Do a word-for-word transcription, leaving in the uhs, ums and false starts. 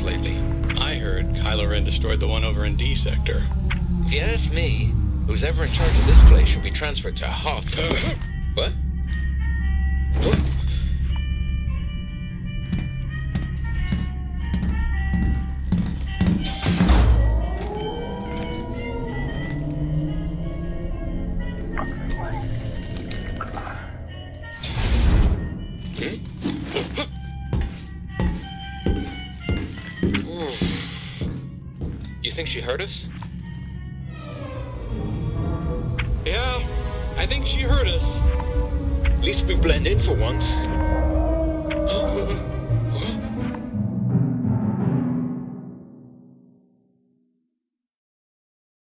lately. I heard Kylo Ren destroyed the one over in D sector. If you ask me, who's ever in charge of this place should be transferred to Hoth. What? What? You think she heard us? Yeah, I think she heard us. At least we blend in for once.